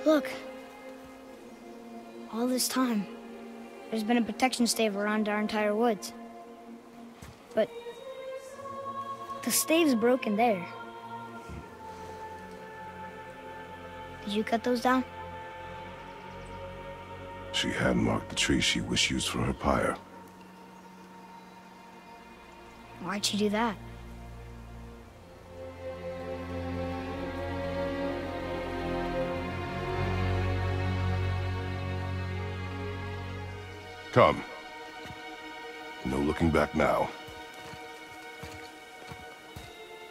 Look. All this time, there's been a protection stave around our entire woods. But the stave's broken there. Did you cut those down? She had marked the tree she wished used for her pyre. Why'd she do that? Come. No looking back now.